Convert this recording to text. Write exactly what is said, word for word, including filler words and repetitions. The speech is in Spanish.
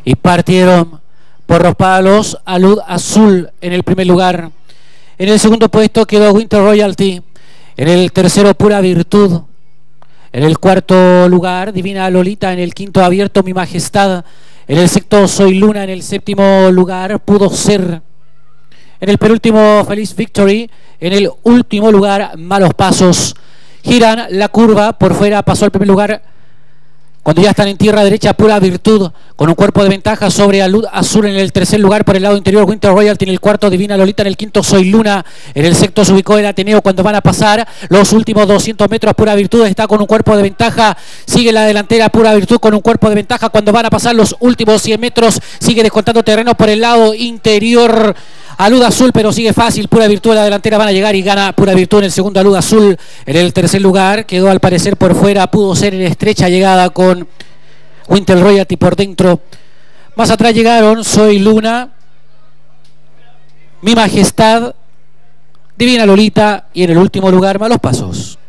y partieron por los palos. Alud Azul en el primer lugar. En el segundo puesto quedó Winter Royalty. En el tercero, Pura Virtud. En el cuarto lugar, Divina Lolita. En el quinto, Abierto Mi Majestad. En el sexto, Soy Luna. En el séptimo lugar, Pudo Ser. En el penúltimo, Feliz Victory. En el último lugar, Malos Pasos. Giran la curva por fuera, pasó al primer lugar. Cuando ya están en tierra derecha, Pura Virtud, con un cuerpo de ventaja sobre Alud Azul. En el tercer lugar, por el lado interior, Winter Royalty. En el cuarto, Divina Lolita. En el quinto, Soy Luna. En el sexto se ubicó el Ateneo. Cuando van a pasar los últimos doscientos metros, Pura Virtud está con un cuerpo de ventaja. Sigue la delantera, Pura Virtud, con un cuerpo de ventaja. Cuando van a pasar los últimos cien metros, sigue descontando terreno por el lado interior Alud Azul, pero sigue fácil. Pura Virtud en la delantera, van a llegar y gana Pura Virtud en el segundo. Alud Azul en el tercer lugar, quedó al parecer por fuera. Pudo Ser en estrecha llegada con Winter Royalty por dentro. Más atrás llegaron Soy Luna, Mi Majestad, Divina Lolita y en el último lugar, Malos Pasos.